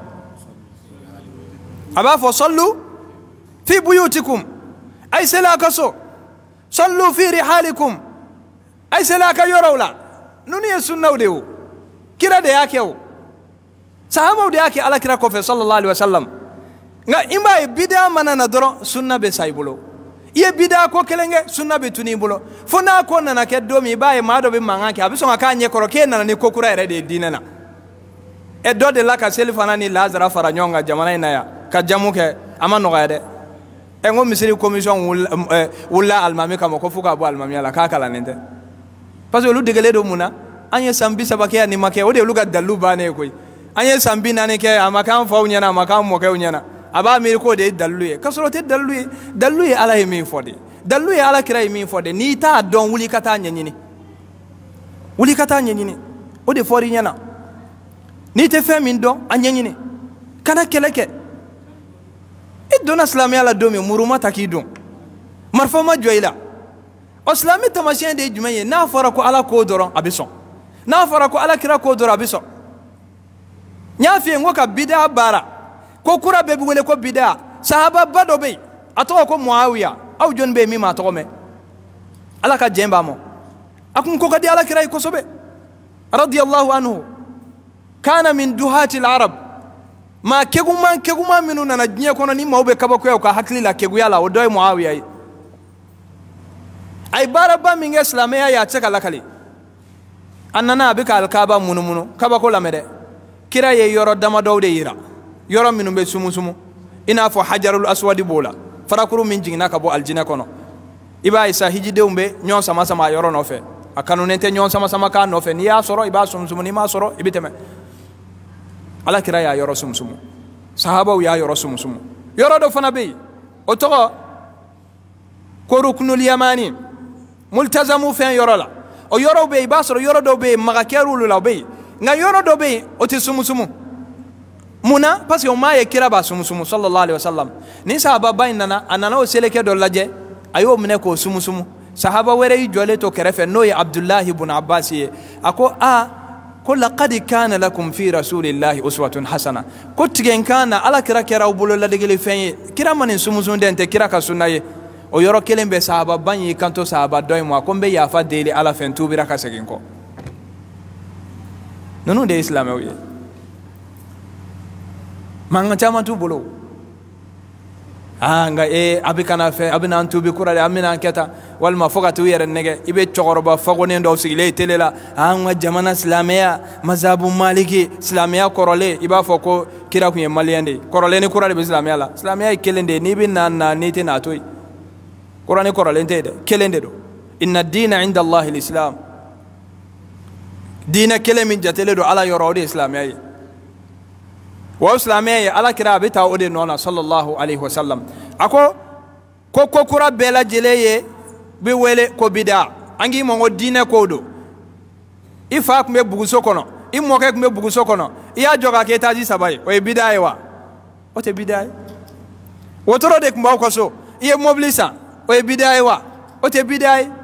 a b'a fɔ sallu fi buyutikum ay sela ka so sallu fi rihalikum ay sela ka yɔrɔw la nunu ye sunnaw de o kira de y'a kɛ o sahabaw de y'a kɛ ala kira kɔfɛ sallallahu alaihi wasallam nga i b'a ye bidaa mana na dɔrɔn sunna bɛ sa i bolo i ye bidaa ko kelen kɛ sunna bɛ tunu i bolo fo n'a ko nana kɛ don min i b'a ye maa dɔ bɛ mankan kɛ a bɛ sɔn ka k'a ɲɛkɔrɔ k'e nana ni ko kura yɛrɛ de ye diinɛ na ɛ dɔ de la ka seli fana ni lazara fara ɲɔgɔn kan jamana in na yan ka jamu kɛ a ma nɔgɔya dɛ ɛ n ko misiri commission wulila alimami kama ko fo ka bɔ alimamiya la k'a kalannen tɛ parce que olu degelen don mun na an ye san bi saba kɛ yan nin ma kɛ o de y'olu ka dalilu bannen ye koyi an ye san bi naani kɛ a ma k'an faw ɲɛna a ma k'an mɔkɛw ɲɛna a b'a miiri k'o de ye dalilu ye k'a sɔrɔ o tɛ dalilu ye dalilu ye ala ye min fɔ de dalilu ye ala kira ye min fɔ de n'i t'a dɔn wuli ka taa ɲɛɲini wuli ka taa ɲɛɲini o de fɔr'i ɲɛna n'i tɛ fɛn min dɔn a ɲɛɲini kana kɛlɛ kɛ i donna silamɛya la don min muru ma ta k'i dun marifa ma jɔ i la o silamɛ taamasiyɛn de ye jumɛn ye n'a fɔra ko ala k'o dɔrɔn a bɛ sɔn n'a fɔra ko ala kira k'o dɔrɔn a bɛ sɔn n y'a f'i ye n ko ka bidaa baara ko kura bɛɛ bɛ wele ko bidaa sahaba ba dɔ bɛ yen a tɔgɔ ko muawiya aw jɔnni bɛ yen min m'a tɔgɔ mɛn ala ka jɛn b'a ma a kun ko ka di ala kira ye kosɛbɛ radiyallahu anhu kana min duhati al-arab maa keguman keguman minnu nana diɲɛ kɔnɔ ni maaw bɛ kabakoya u ka hakili la keguya la o dɔ ye muawiya ye a ye baaraba min kɛ silamɛya ye a tɛ se ka lakali a nana a bɛ ka alikaba munumunu kabako lamɛn dɛ kira ye yɔrɔ damadɔw de yira yɔrɔ minnu bɛ sumusumu i n'a fɔ hajarul aswadi b'o la farakuru min jiginna ka bɔ alijinɛ kɔnɔ i b'a ye sa hijidenw bɛ ɲɔgɔn sama sama a yɔrɔ nɔfɛ a kanunen tɛ ɲɔgɔn sama sama k'a nɔfɛ n'i y'a sɔrɔ i b'a sumusumu n'i m'a sɔrɔ i bɛ tɛmɛ ala kira y'a yɔrɔ sumusumu sahabaw y'a yɔrɔ sumusumu yɔrɔ dɔ fana bɛ yen o tɔgɔ ko rukunul yamani multazamu fɛn yɔrɔ la o yɔrɔw bɛ yen i b'a sɔrɔ yɔrɔ dɔw bɛ yen maga kɛra olu la o bɛ yen nka yɔrɔ dɔ bɛ yen o tɛ sumusumu mun na parce que o maa ye kira b'a sumusumu sallallahu alaihi wa sallam ni sahababa in nana a nana o seleke dɔ lajɛ a y'o minɛ k'o sumusumu sahaba wɛrɛ y'i jɔlen to kɛrɛfɛ n'o ye abdullahi ibn abbas ye a ko a ko laqad kana lakum fi rasulillahi uswatun hasana ko tigɛnkan na ala kira kɛra aw bolo ladegeli fɛn ye kira ma nin sumusun den tɛ kira ka sunna ye o yɔrɔ kelen bɛ sahababa in y'i kanto sahaba dɔ in ma ko n bɛ yafa deli ala fɛ n tuubira ka segin kɔ ninnu de ye silamɛw ye mankan caman t'u bolo aa nka ee a bɛ kana fɛ a bɛ n'an tuubi kura de an bɛna kɛ tan walima fo ka t'u yɛrɛ nɛgɛ i bɛ cɛkɔrɔba fagonen dɔw sigilen ye tele la aa n ka jamana silamɛya mazabu maliki silamɛya kɔrɔlen i b'a fɔ ko kira tun ye maliyɛn de ye kɔrɔlen ni kura de bɛ silamɛya la silamɛya ye kelen de ye n'i bɛ na na n'i tɛ n'a to yen kura ni kɔrɔlen tɛ yen dɛ kelen de don inna diina inda allahi l'islam diinɛ kelen min jatelen don ala yɔrɔ o de ye silamɛya ye wa silamɛya ye ala kira a bɛ taa o de nɔ na sallallahu alaihi wa sallam a ko ko ko kura bɛɛ lajɛlen ye bɛ wele ko bida an k'i ma ko diinɛ kow don i fa tun bɛ buguso kɔnɔ i mɔkɛ tun bɛ buguso kɔnɔ i y'a jɔ k'a kɛ etaji saba ye o ye bida ye wa o tɛ bida ye wotoro de tun b'aw ka so i ye mobili san o ye bida ye wa o tɛ bida ye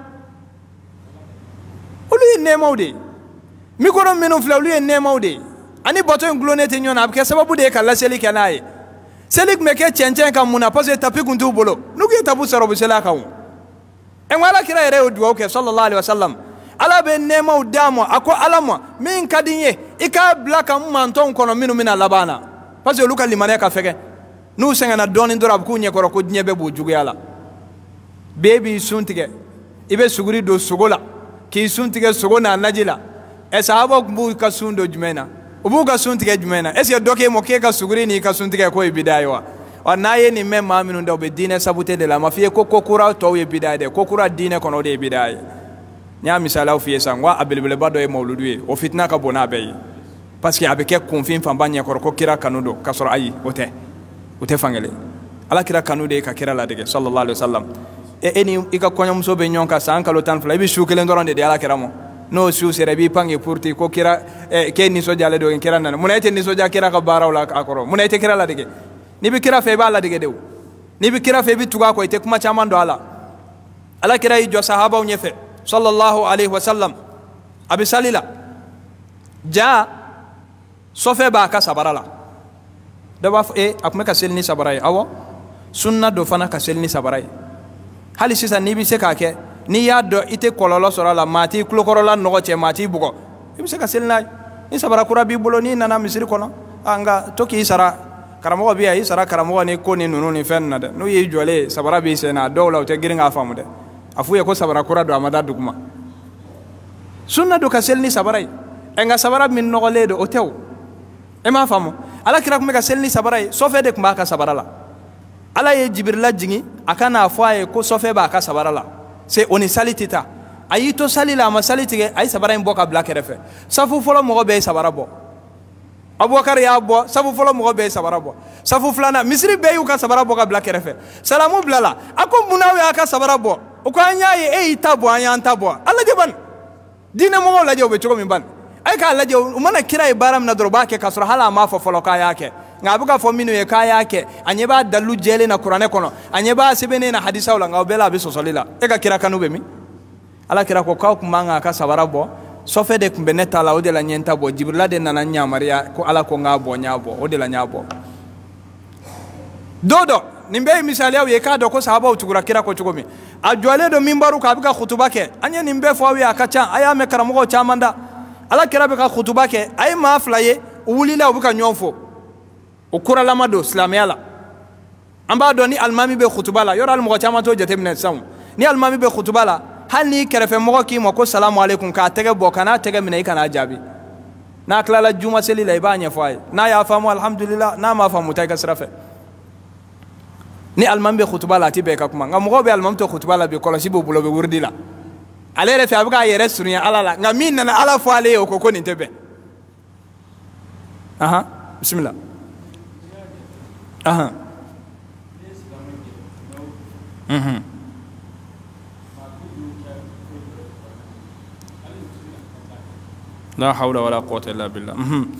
olu ye nɛɛmaw de ye mikoro minnu filɛ olu ye nɛɛmaw de ye ani bato in gulonnen tɛ ɲɔgɔn na a bɛ kɛ sababu de ye ka laseli kɛ n'a ye seli tun bɛ kɛ cɛncɛn kan mun na parce que tapi tun t'u bolo n'u tun ye tapi sɔrɔ u bɛ seli a kan o ɛ n ko ala kira yɛrɛ y'o dugawu kɛ sallallahu alaihi wa sallam ala bɛ nɛɛmaw d'a ma a ko ala ma min ka di n ye i k'a bila ka n mantɔnw kɔnɔ minnu bɛna laban na parce que olu ka limaniya ka fɛgɛn n'u sɛgɛnna dɔɔnin dɔrɔn a bɛ k'u ɲɛkɔrɔ ko diɲɛ bɛɛ b'u juguya la bee b'i sun tigɛ i bɛ suguri don sogo la k'i sun tigɛ sogo n'a naji la ɛ sahabaw tun b'u ka sun don jumɛn na u b'u ka sun tigɛ jumɛn na est ce que dɔ k'e ma k'e ka suguri n'i ka sun tigɛ k'o ye bida ye wa wa n'a ye nin mɛn maa minnu da u bɛ diinɛ sabute de la a ma f'i ye ko ko kura tɔw ye bida ye dɛ ko kura diinɛ kɔnɔ o de ye bida ye n y'a misaliyaw f'i ye sisan n ko a belebeleba dɔ ye mawuludu ye o fitina ka bon n'a bɛɛ ye parce que a bɛ kɛ kunfin fanba ɲɛkɔrɔ ko kira kanu don k'a sɔrɔ ayi o tɛ o tɛ fankelen ala kira kanu de ye ka kira ladege sallallahu alaihi wa sallam e e ni i ka kɔɲɔmuso bɛ ɲɔgɔn kan san kalo tan fila i bɛ su kelen dɔrɔn de di ala kira ma n'o su sera i b'i pange pour te ko kira k'e nisɔndiyalen don kira nana munna e tɛ nisɔndiya kira ka baaraw la a kɔrɔ munna e tɛ kira ladege n'i bɛ kira fɛ i b'a ladege de o n'i bɛ kira fɛ i bɛ tugu a kɔ i tɛ kuma caman don a la ala kira yi jo sahaba nyefe sallallahu alaihi wasallam abi salila ja sofe ba ka sabarala da ba e akuma ka selni sabarai awo sunna do fana ka selni sabarai hali sisa ni bi se ka ke ni ya do ite kololo sorala mati klokorola no che mati bugo ibi se ka selna ni sabara kura bi bolo ni nana misiri kono anga toki sara karamo bi ay sara karamo ne ko ni nunu ni fenna de no yi jole sabara bi se na dawla te giringa famu de afu ye ko sabara kura do amada duguma sunna do ka selni sabarai enga sabara min no le do otew e ma famu ala kira kuma ka selni sabarai sofe de kuma ka sabarala ala ye jibrila jingi akana afaye ko sofe ba ka sabarala c'est oni salitita ayito salila ma salitige ay sabara en boka black refe safu folo mo be sabara bo abubakar ya bo safu folo mo be sabara bo safu flana misri be yu ka sabara boka black refe salamu blala ako munawi aka sabara bo o ko anya ye e tabo anya tabo alla jeban dina mo la jobe choko min ban ay ka la jobe umana kira e baram na droba ke kasra hala ma fo folo ka yake ngabuka fo minu ye ka yake anyeba dalu jele na qur'ane kono anyeba sebene na hadisa wala ngabela bi so solila e ka kira kanu be mi ala kira ko kaw kumanga ka sabara bo sofe de kumbeneta la ode la nyenta bo jibrila de nana nya maria ko ala ko ngabo nyabo ode la nyabo dodo nimbe misali aw ye ka do ko sahaba utugura kira ko chugomi ajwale do mimbaru ka bika khutuba ke anya nimbe fo wi akacha aya me karamo ko chamanda ala kira bika khutuba ke ay ma flaye wulila ubuka nyonfo ukura lamado islamiyala amba do ni almami be khutuba la yor al mo chamato jetemne sam ni almami be khutuba la hal ni kerefe mo ki mo ko salamu alaikum ka tege bo kana tege mina kana jabi na klala juma seli la ibanya fay na ya famu alhamdulillah na ma famu tay kasrafe ni almam be khutba la tibe ka kuma ngam go be almam to khutba la be kolosi bo bulo be wurdila ale refe abuka yere sunya ala la ngam min na ala fale o ko ko ni tebe aha bismillah aha mhm la hawla wala quwwata illa billah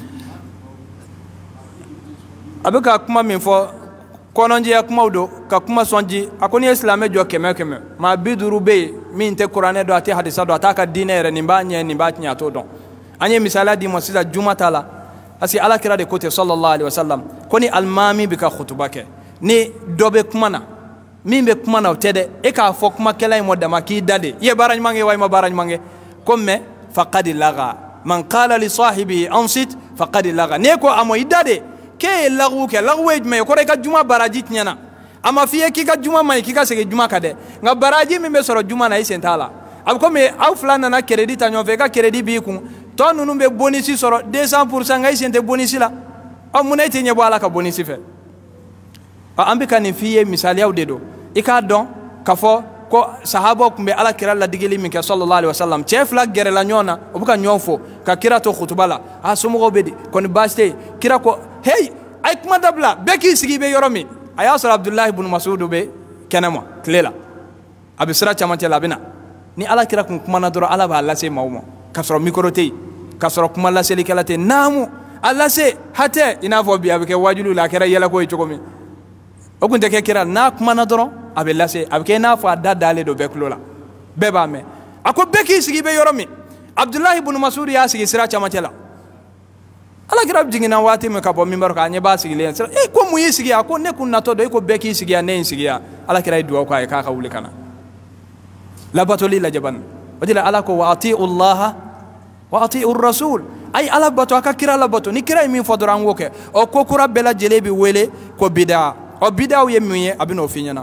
abeka kuma min fo kononje ya kuma do ka kuma sonji akoni islam jo keme keme ma biduru be min te qur'ane do ati hadisa do ataka dinere nimba nye nimba nya to don anye misala di mo sida jumatala asi ala kira de kote sallallahu alaihi wasallam koni almami bika khutubake ni dobe kuma na min be kuma na tede e ka fo kuma kala mo dama ki dade ye baraj mange way ma baraj mange comme faqad laga man qala li sahibihi ansit faqad laga neko amo idade ke lagu ke lagu me ko reka juma baraji nyana ama fiye ki ka juma mai ki ka sege juma kade nga baraji mi be soro juma na isentala ab ko me aw flana na credit anyo fe ka credit bi ku to nunu be bonisi soro deux cents pour cent nga isente bonisi la am munete nye bala ka bonisi fe a ambika ni fiye misali yaw dedo ika don ka fo ko sahaba kumbe ala kira la digeli min ka sallallahu alaihi wasallam chef la gere la nyona obuka nyofo ka kira to khutbala asumo go bedi kon baste kira ko hey ay kuma dabla beki sigi be yoromi aya sar abdullah ibn mas'ud be kenama klela abisra chamante labina ni ala kira kun kuma na doro ala ba alla se mawmo kasro mikorote kasro kuma la seli kalate namu alla se hate ina fo bi abike wajulu la kira yela ko chokomi okunte ke kira na kuma na doro abe lase abike na fo dadale do beklola beba me ako beki sigi be yoromi abdullah ibn mas'ud ya sigi sira chamante la ala kira jingina wati me kabo mimbar ka anye ba sigi len sira e ko muyi sigi ako ne kun nato do ko beki sigi ya ne sigi ya ala kira duwa ko ay ka ka wuli kana la batoli la jaban wajila ala ko wa ati'u allah wa ati'u rasul ay ala bato aka kira la bato ni kira mi fodoran woke o ko kura bela jelebi wele ko bid'a o bid'a ye miye abino finyana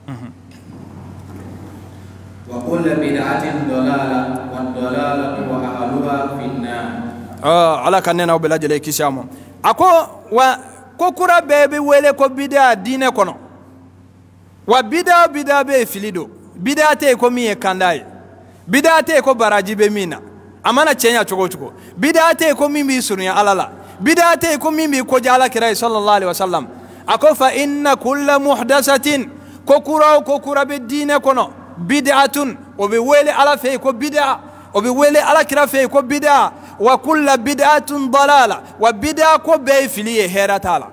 wa kullu bid'atin dalalah wa dalalatu wa ahluha finnar ah ala kanena o bela jele kisamo ako wa ko kura bebe wele ko bid'a dine kono wa bid'a bid'a be filido bid'a te ko miye kandai bid'a te ko baraji be mina amana chenya choko choko bid'a te ko mimi sunya alala bid'a te ko mimi ko jala kirai sallallahu alaihi wasallam ako fa inna kulla muhdathatin ko kura ko kura be dine kono bid'atun o be wele ala fe ko bid'a o be wele ala kira fe ko bid'a wa kulla bid'atun dalala wa bid'a ko be filiye heratala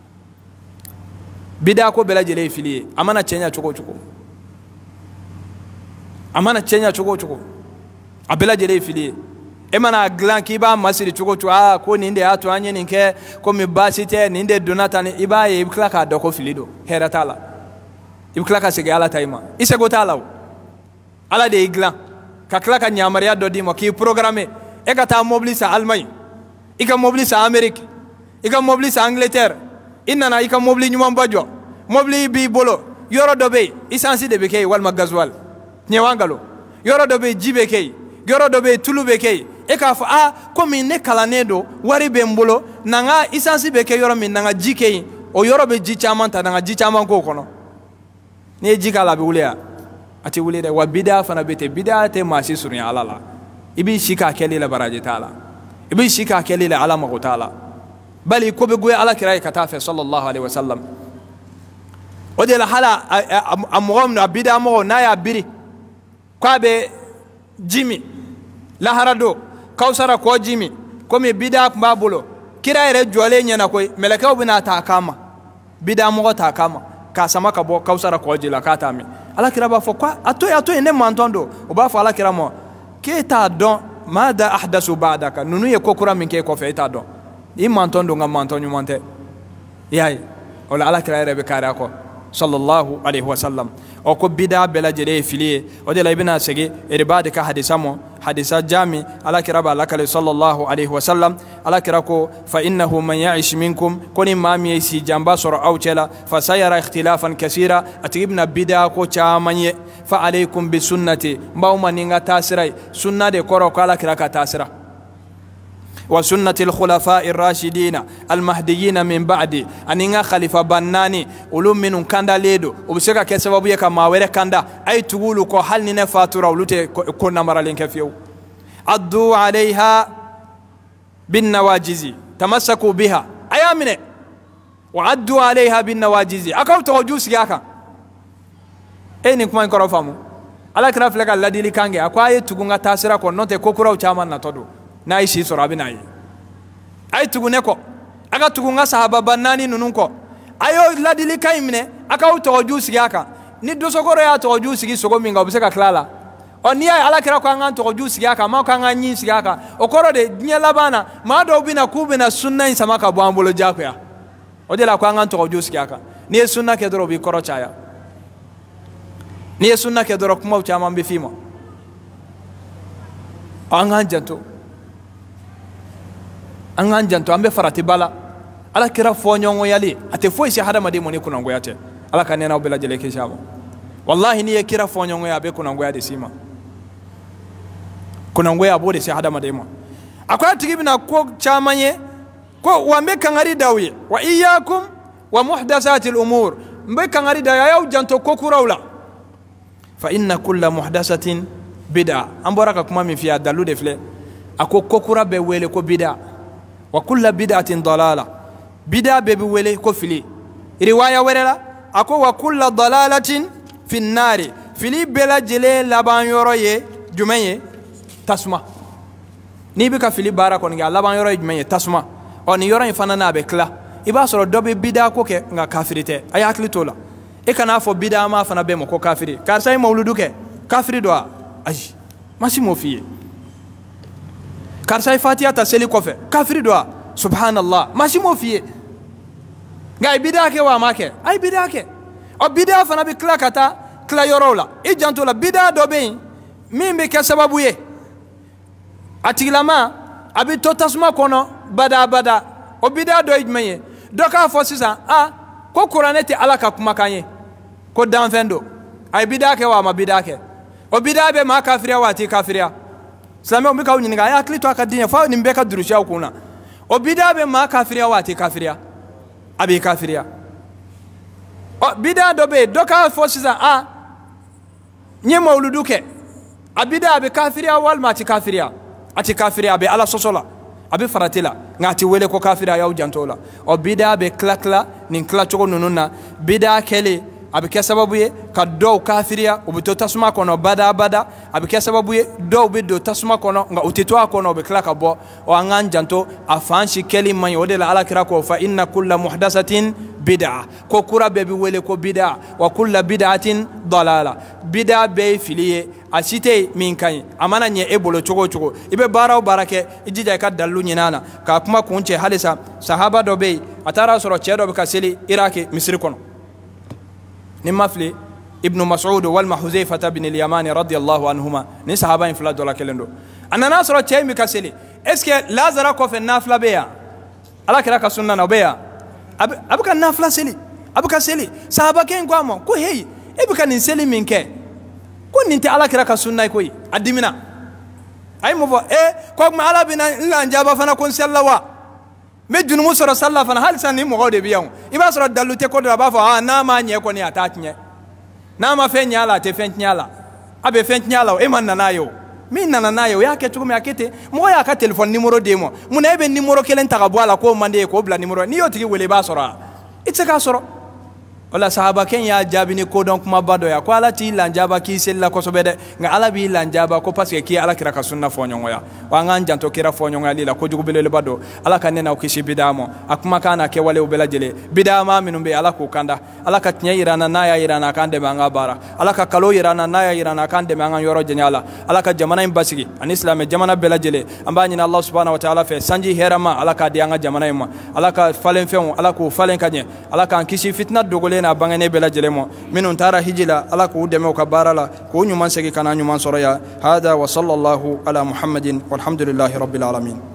bid'a ko bela jele filiye amana chenya choko choko amana cenya cogo cogo abela jere fili e mana glan ki ba masiri cogo cogo ah ko ni inde atu anye ni ke ko mi basite ni inde donata ni iba ye ibkla ka doko fili do herata la ibkla ka sege ala taima isego tala ala de iglan ka kla ka nyamaria do di mo ki programme e ka ta mobilisa almay ika mobilisa amerique ika mobilisa angleterre inana ika mobili nyuma bajo mobili bi bolo yoro dobe isansi de bekay wal magazwal nyewangalo yoro dobe jibekay yoro dobe tulubekay e ka fa ah komi ne kalanedo wari be mbolo nanga isansi bekay yoro min nanga jikay o yoro be ji chaman ta nanga ji chaman ko kono ne jikala be wuliya ati wulide wa bida fana bete bida te masi sunya alala ibi shika kelila baraje taala ibi shika kelila ala mago taala bali ko be goy ala kiray katafe sallallahu alaihi wasallam o de la hala amom na bida mo na ya biri kwa be jimi la harado kausara ko jimi ko me bida ba bulo kira ere jole nyana ko meleka obina ta kama bida mo ta kama ka sama ka bo kausara ko jila kata mi ala kira ba fo kwa ato ato ene mantondo o ba fo ala kira mo ke ta don mada ahdasu ba'daka nunu ye kokura min ke ko fe ta don i mantondo ngam mantonyu monte yayi wala ala kira ere be kara ko sallallahu alaihi wasallam o ko bida bela jere filiye o de la ibina sege iribade ka hadisa mo hadisa jami ala kiraba lakale sallallahu alaihi wasallam ala kirako fa innahu man ya'ish minkum koni mami si jamba soro aw chela fa sayara ikhtilafan kaseera atibna bida ko chamanye fa alaykum bi sunnati mbawma ninga tasirai sunna de koro ko ala kiraka tasira وسنة الخلفاء الراشدين المهديين من بعد أنينا خليفة بناني ولو من كندا ليدو وبسكا كسبب يكا ماوير كندا أي تقولوا كو حل نفاتورا ولوتي كنا مرالين كفيو عدوا عليها بالنواجز تمسكوا بها أيامنا وعدوا عليها بالنواجز أكاو توجوس ياكا أي نكما ينكروا فامو على كراف لك الذي لكانجي أكوا أي تقولنا تاسرا كو نوتي كوكورا وچامان نتودو na ishi soro abina yi ay tugune ko aga tugunga sahaba banani nunun ko ayo ladili kaymne aka uto jusi yaka ni do sogoro ya to jusi sogo minga obiseka klala oni ay ala kira ko ngan to jusi yaka ma ko ngan nyi yaka okoro de nyela bana ma do bina kubina sunna sama ka bwambulo jako ya ode la ko ngan to jusi yaka ni sunna ke doro bi koro chaya ni sunna ke doro kuma chama mbi fimo angan janto angan janto ambe farati bala ala kira fonyo yali ate foi si hada made moni kuna ngoyate ala kanena obela jele kishabo wallahi ni kira fonyo ya be kuna ngoya de sima kuna ngoya bode si hada made mo akwai tigibina ko chamanye ko wambe kangari dawiye wa iyyakum wa muhdathatil umur mbe kangari da yaw janto ko kurawla fa inna kulla muhdathatin bid'a amboraka kuma mi fiya dalu de fle ako kokura be wele ko bid'a wa kulla bid'atin dalala bid'a be be wele ko fili riwaya werela ako wa kulla dalalatin fi nari fili bela jele laban yoro ye jumaye tasma ni be ka fili bara ko nga laban yoro jumaye tasma on yoro ifana na be kla iba soro dobe bid'a ko ke nga kafirite ayakli tola e kana fo bid'a ma fana be mo ko kafiri kar say mawludu ke kafiri do aji masi mo fiye karsa fatiha ta seli kofe kafiri do subhanallah masi mo fiye ga bid'a ke wa make ay bid'a ke o bid'a fana bi kla kata kla yorola e janto la bid'a do be mimbe ke sababu ye atigilama abi to tasma kono bada bada o bid'a do ijmaye do ka fo sisa ah ko qur'anete alaka kuma kanye ko danfendo ay bid'a ke wa ma bid'a ke o bid'a be ma kafiriya wati kafiriya Islamia mbika unyinga ya klito akadinya fa ni mbeka durusha ukuna o bid'a be ma kafiriya wati kafiriya abi kafiriya o bid'a do be doka forces a nye mauluduke abida be kafiriya wal ma ti kafiriya ati kafiriya be ala sosola abi faratila ngati wele ko kafiriya ya ujantola o bid'a be klakla nin kla chogo nununa bid'a kele abi ke sababu ye ka do kafiriya o bito tasuma kono bada bada abi ke sababu ye do be do tasuma kono nga utitwa kono be klaka bo o angan janto afanshi keli man yode la ala kira ko fa inna kulla muhdathatin bid'a ko kura bɛɛ bɛ wele ko bid'a wa kulla bid'atin dalala bid'a bɛɛ ye fili ye a si tɛ min ka ɲi a mana ɲɛ e bolo cogo o cogo i bɛ baara o baara kɛ i jija i ka dalilu ɲini a na k'a kuma kun cɛ halisa sahaba dɔ bɛ yen a taara sɔrɔ cɛ dɔ bɛ ka seli iraki misiri kɔnɔ ni ma fili ibnu mas'ud walima huzayfata bin al-yamani radiyallahu anhuma ni sahaba in fila dɔ la kelen don a nana sɔrɔ cɛ in bɛ ka seli est ce que lazara kɔfɛ nafila bɛ yan ala kira ka sunna na o bɛ yan a bɛ ka nafila seli a bɛ ka seli sahabakɛ in ko a ma ko heyi e bɛ ka nin seli min kɛ ko nin tɛ ala kira ka sunna ye koyi a dimina a ye mun fɔ e ko tuma ala bɛna n lanjaba fana ko n selila wa n bɛ junumu sɔrɔ salila fana halisa nin mɔgɔw de bɛ yan i b'a sɔrɔ dalu tɛ ko dɔ la a b'a fɔ aa n'a ma ɲɛ kɔni a t'a tiɲɛ n'a ma fɛn ɲɛ a la a tɛ fɛn tiɲɛ a la a bɛ fɛn tiɲɛ a la e ma na n'a ye o min nana n'a ye o y'a kɛ cogo min a kɛ ten mɔgɔ y'a ka téléphone numéro d'e ma mun na e bɛ numéro kelen ta ka bɔ a la k'o man di e ye k'o bila numéro n'i y'o tigi wele i b'a sɔrɔ a i tɛ se k'a sɔrɔ o la sahabakɛ in y'a jaabi ni kodɔn kumaba dɔ ye ko ala t'i lanjaba k'i selila kosɛbɛ dɛ nka ala b'i lanjaba ko parce que k'i ala kira ka sunna fɔ ɲɔgɔnya wa an k'an janto kira fɔ ɲɔgɔnyali la kojugu belebeleba dɔ ala ka ne n'aw kisi bida ma a kumakan n'a kɛwalew bɛɛ lajɛlen bida ma minnu bɛ yen ala k'o kanda ala ka tiɲɛ yira an na n'a y'a yira an na a k'an dɛmɛ an ka baara ala ka kalo yira an na n'a y'a yira an na a k'an dɛmɛ an ka yɔrɔ janya la ala ka jamana in basigi ani silamɛ jamana bɛɛ lajɛlen an b'a ɲini ala subhanahu wa ta'ala fɛ sanji hɛrɛma ala k'a di an ka jamana in ma ala ka falen fɛnw ala k'o falen ka ɲɛ ala k'an kisi fitina dogolen n'a bangenen bɛɛ lajɛlen minnu taara hiji la ala k'u dɛmɛ u ka baara la k'u ɲuman segin ka na ɲuman sɔrɔ ya hada wa sallallahu ala muhammadin walhamdulillahi rabbil alamin